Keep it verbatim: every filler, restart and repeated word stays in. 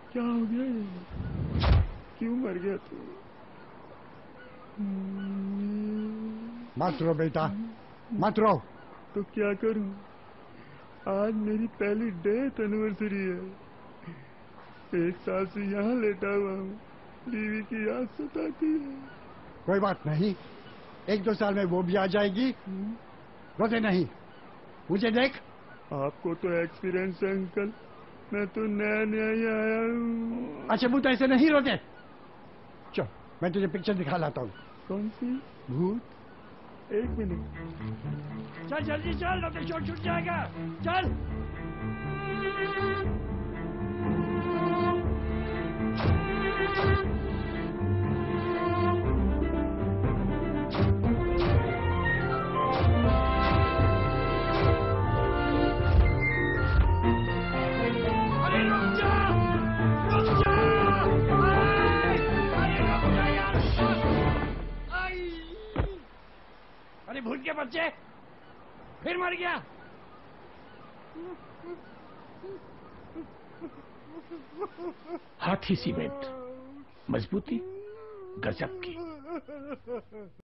क्या हो गया ये? क्यों मर गया तू? मत रो बेटा, मत रो। तो क्या करूं? आज मेरी पहली डेथ एनिवर्सरी है। एक साल से यहाँ लेटा हुआ हूँ, बीवी की याद सताती है। कोई बात नहीं, एक दो साल में वो भी आ जाएगी। रोते नहीं, मुझे देख। आपको तो एक्सपीरियंस है अंकल, मैं तो नया नया ही आया हूँ। अच्छा भूत ऐसे नहीं रोते। चल मैं तुझे पिक्चर दिखा लाता हूँ। कौन सी? भूत? एक मिनट। चल जल्दी चल, रोते शोर छूट जाएगा। चल। अरे भूत के बच्चे, फिर मर गया। हाथी सीमेंट, मजबूती गजब की।